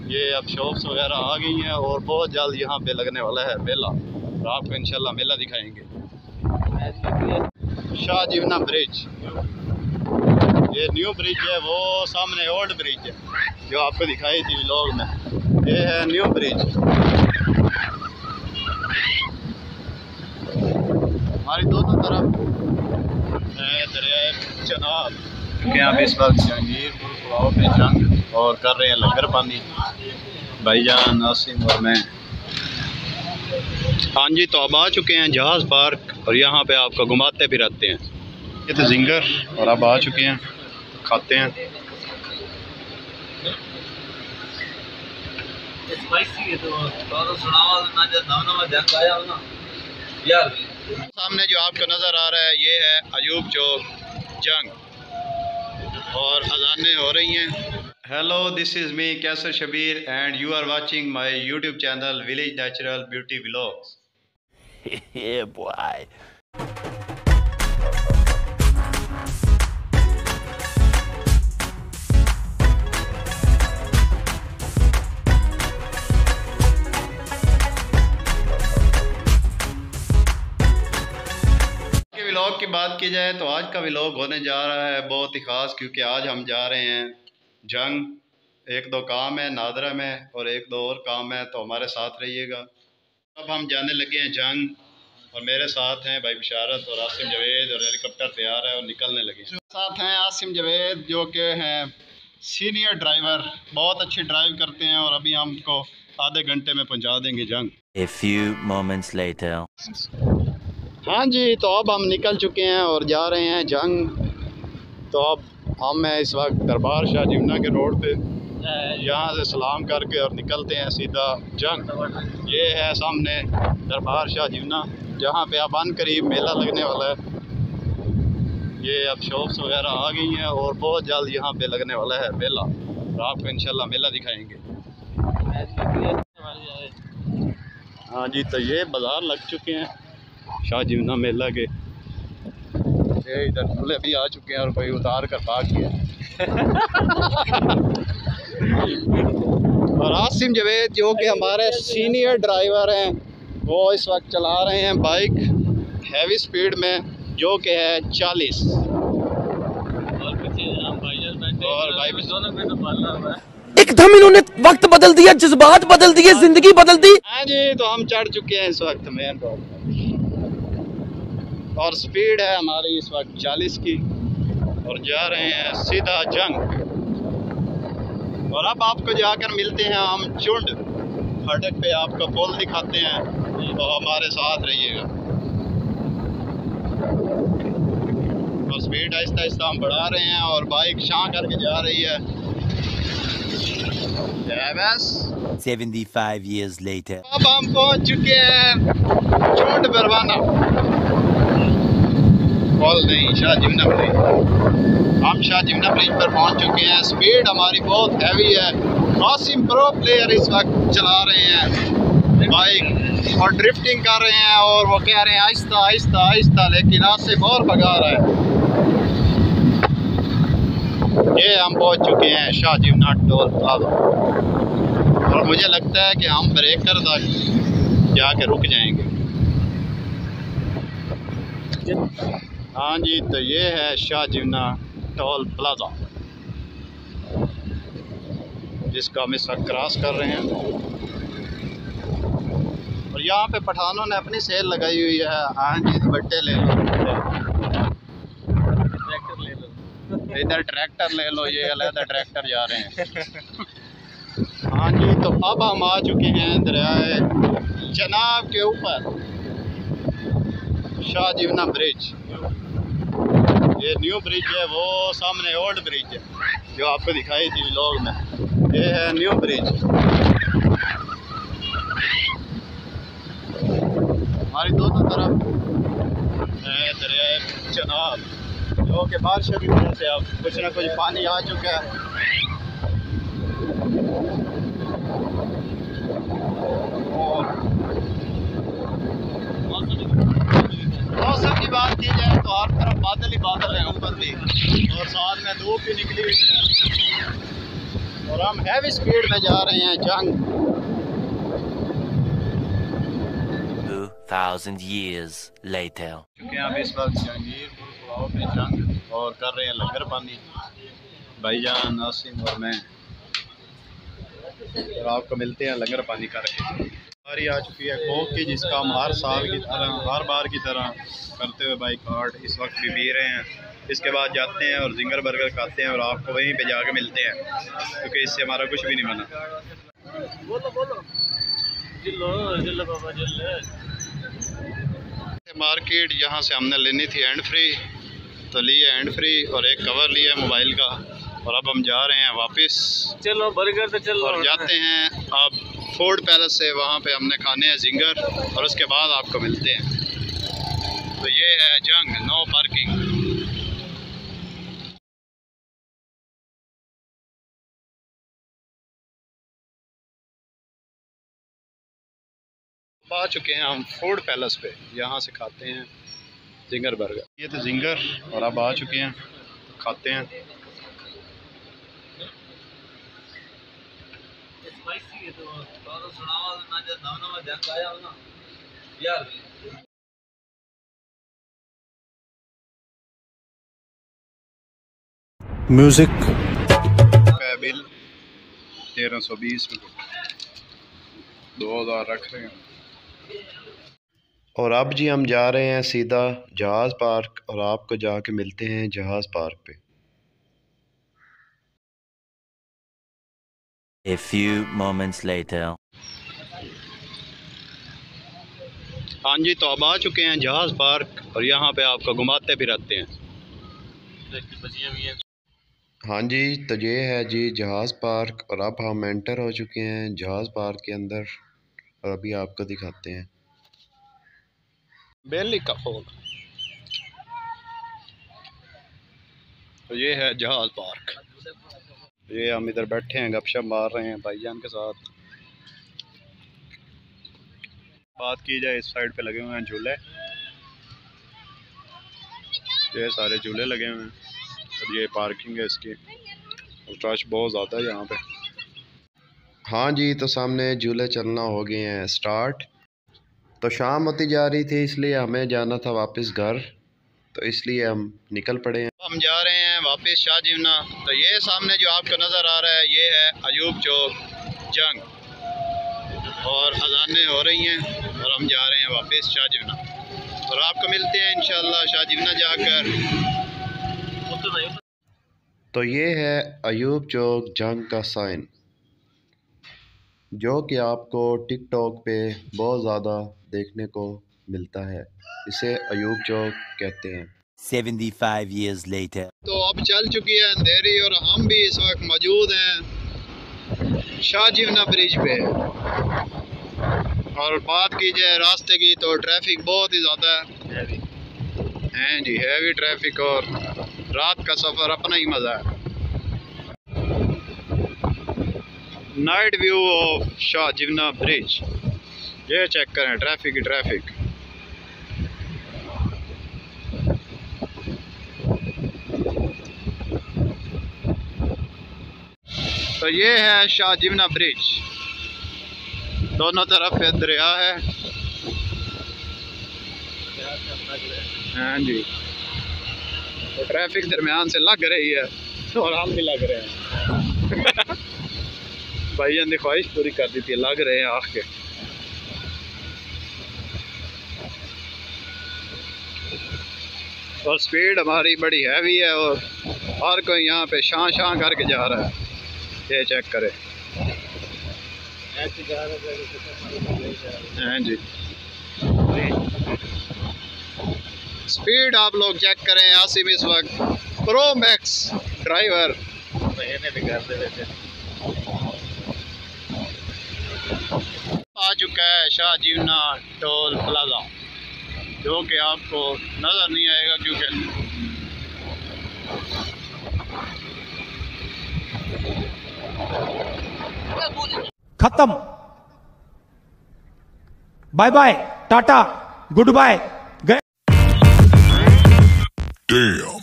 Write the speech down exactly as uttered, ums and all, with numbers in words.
ये अब शॉप्स वगैरह आ गई हैं और बहुत जल्द यहाँ पे लगने वाला है मेला, और आपको इंशाल्लाह मेला दिखाएंगे। शाह जीवना ब्रिज, ये न्यू ब्रिज है, वो सामने ओल्ड ब्रिज है जो आपको दिखाई थी व्लॉग में, ये है न्यू ब्रिज। हमारी दोनों तरफ दरियाए चनाब के आप इस वक्त जहांगीर पे जंग और कर रहे हैं लंगर पानी, भाईजान आसिम और मैं। हाँ जी, तो अब आ चुके हैं जहाज़ पार्क और यहाँ पे आपको घुमाते फिराते हैं। ये तो जिंगर, और अब आ चुके हैं, खाते हैं। सामने जो आपको नज़र आ रहा है ये है अयूब चौक जंग, और अजानें हो रही हैं। Hello, this is me Kaiser Shabir and you are watching my YouTube channel village natural beauty vlogs. Yeah, boy. Vlog की बात की जाए तो आज का व्लॉग होने जा रहा है बहुत ही ख़ास, क्योंकि आज हम जा रहे हैं जंग। एक दो काम है नादरा में और एक दो और काम है, तो हमारे साथ रहिएगा। अब हम जाने लगे हैं जंग, और मेरे साथ हैं भाई बिशारत और आसिम जवेद, और हेलीकॉप्टर तैयार है और निकलने लगे। साथ हैं आसिम जवेद जो कि हैं सीनियर ड्राइवर, बहुत अच्छी ड्राइव करते हैं, और अभी हमको आधे घंटे में पहुंचा देंगे जंग। A few moments later. हाँ जी, तो अब हम निकल चुके हैं और जा रहे हैं जंग। तो अब हम हैं इस वक्त दरबार शाह जिमना के रोड पे, यहाँ से सलाम करके और निकलते हैं सीधा जंग। ये है सामने दरबार शाह जिमना, जहाँ पे अब अन करीब मेला लगने वाला है। ये अब शॉप्स वगैरह आ गई हैं और बहुत जल्द यहाँ पे लगने वाला है मेला, और आपको इंशाल्लाह मेला दिखाएंगे। हाँ जी, तो ये बाज़ार लग चुके हैं शाह जिमना मेला के। ये इधर झूले भी आ चुके हैं और कोई उतार कर भाग गया। और आसिम जवेद जो कि हमारे सीनियर ड्राइवर हैं, वो इस वक्त चला रहे हैं बाइक हैवी स्पीड में, जो कि है चालीस। और भाई एकदम इन्होंने वक्त बदल दिया, जज्बात बदल दिए, जिंदगी बदल दी। हाँ जी, तो हम चढ़ चुके हैं इस वक्त मेन रोड, और स्पीड है हमारी इस वक्त चालीस की, और जा रहे हैं सीधा जंग। और अब आपको जाकर मिलते हैं हम चुंड फाटक पे, आपको पुल दिखाते हैं, तो हमारे साथ रहिएगा। और स्पीड आहिस्ता आहिस्ता हम बढ़ा रहे हैं, और बाइक शां करके जा रही है। बस seventy-five years later. अब हम पहुंच चुके हैं चुंड बरवाना, पुल नहीं, शाह जिमना ब्रिज। हम शाह जिमना ब्रिज पर पहुंच चुके हैं। स्पीड हमारी बहुत हैवी है। आसिम प्रो प्लेयर इस वक्त चला रहे हैं बाइक और ड्रिफ्टिंग कर रहे हैं, और वो कह रहे हैं आहिस्ता आहिस्ता आहिस्ता, लेकिन आसिम और भगा रहा है। ये हम पहुंच चुके हैं शाह जिमना टोल प्लाजा, और मुझे लगता है कि हम ब्रेकर तक जाके रुक जाएंगे। हाँ जी, तो ये है शाह जिमना टोल प्लाजा, जिसका हम इस वक्त क्रॉस कर रहे हैं। और यहाँ पे पठानों ने अपनी सेल लगाई हुई है। हाँ जी, बट्टे ले लो, ट्रैक्टर ले लो, इधर ट्रैक्टर ले लो, ये अलग ट्रैक्टर जा रहे हैं। हाँ जी, तो अब हम आ चुके हैं दरियाए चनाब के ऊपर, शाह जिमना ब्रिज। ये न्यू ब्रिज है, वो सामने ओल्ड ब्रिज है जो आपको दिखाई थी व्लॉग में। ये है न्यू ब्रिज। हमारी दोनों तरफ है दरियाए चनाब, जो कि बारिश की वजह से अब कुछ ना कुछ पानी आ चुका है। मौसम की बात की जाए तो हर तरफ बादल ही बादल है ऊपर भी, और साथ में धूप भी निकली हुई है। और हम हैवी स्पीड में जा रहे हैं जंग। Two thousand years later. क्योंकि हम इस वक्त जंगीर में जंग और कर रहे हैं लंगर पानी, भाईजान नासिम और मैं, और आपको मिलते हैं लंगर पानी करके। हमारी आ चुकी है कोक की, जिसका हम हर साल की तरह हर बार की तरह करते हुए बाइक कार्ड इस वक्त भी पी रहे हैं। इसके बाद जाते हैं और जिंगर बर्गर खाते हैं और आपको वहीं पे जाके मिलते हैं, क्योंकि इससे हमारा कुछ भी नहीं बना। बोलो बोलो जिल्लो जिल्लो बाबा जिल्लो। मार्केट यहाँ से हमने लेनी थी हैंड फ्री, तो लिए हैंड फ्री और एक कवर लिया मोबाइल का, और अब हम जा रहे हैं वापस। चलो बर्गर तो चलो, और जाते हैं अब फूड पैलेस से, वहाँ पे हमने खाने हैं जिंगर और उसके बाद आपको मिलते हैं। तो ये है जंग, नो पार्किंग। आ चुके हैं हम फूड पैलेस पे, यहाँ से खाते हैं जिंगर बर्गर। ये तो जिंगर और अब आ चुके हैं, खाते हैं। म्यूजिक का बिल तेरह सौ बीस रुपये, दो हज़ार रख रहे हैं। और अब जी हम जा रहे हैं सीधा जहाज़ पार्क, और आपको जाके मिलते हैं जहाज़ पार्क पे। A few moments later. हाँ जी, तो अब आ चुके हैं जहाज़ पार्क और यहाँ पे आपको घुमाते भी रहते हैं। हाँ जी, तो ये है जी जहाज़ पार्क, और अब हम एंटर हो चुके हैं जहाज़ पार्क के अंदर, और अभी आपको दिखाते हैं बेली का फूल। तो ये है जहाज़ पार्क। ये हम इधर बैठे हैं, गपशप मार रहे हैं भाईजान के साथ। बात की जाए, इस साइड पे लगे हुए हैं झूले, ये सारे झूले लगे हुए हैं, और ये पार्किंग है इसकी, और रश बहुत ज़्यादा है यहाँ पे। हाँ जी, तो सामने झूले चलना हो गए हैं स्टार्ट। तो शाम होती जा रही थी, इसलिए हमें जाना था वापस घर, तो इसलिए हम निकल पड़े हैं। हम जा रहे हैं वापस शाहजीवना। तो ये सामने जो आपको नज़र आ रहा है, ये है अयूब चौक जंग, और अजानें हो रही हैं और हम जा रहे हैं वापस शाहजीवना, और आपको मिलते हैं इंशाल्लाह शाहजीवना जाकर। तो ये है अयूब चौक जंग का साइन, जो कि आपको टिकटॉक पे बहुत ज़्यादा देखने को मिलता है। इसे अयूब चौक कहते हैं। Seventy-five years later. तो अब चल चुकी है अंधेरी, और हम भी इस वक्त मौजूद हैं शाहजीवना ब्रिज पे। और बात की जाए रास्ते की, तो ट्रैफिक बहुत ही ज़्यादा है हैं जी, हैवी ट्रैफिक, और रात का सफ़र अपना ही मज़ा है। Night view of Shahjiwna bridge, ये चेक करें ट्रैफिक ही ट्रैफिक। तो ये है शाहजीवना ब्रिज, दोनों तरफ पे दरिया है। हाँ जी, तो ट्रैफिक दरमियान से लग रही है, और हम भी लग रहे हैं। भाईजान ने ख्वाहिश पूरी कर दी थी, लग रहे हैं आके। और स्पीड हमारी बड़ी हैवी है, और हर कोई यहाँ पे शां शां करके जा रहा है, ये चेक करें। हाँ जी, स्पीड आप लोग चेक करें। आसिम इस वक्त प्रो मैक्स ड्राइवर आ चुका है शाहजीवना टोल प्लाजा, जो कि आपको नज़र नहीं आएगा क्योंकि खत्म। Bye bye, tata, goodbye, गए। Damn.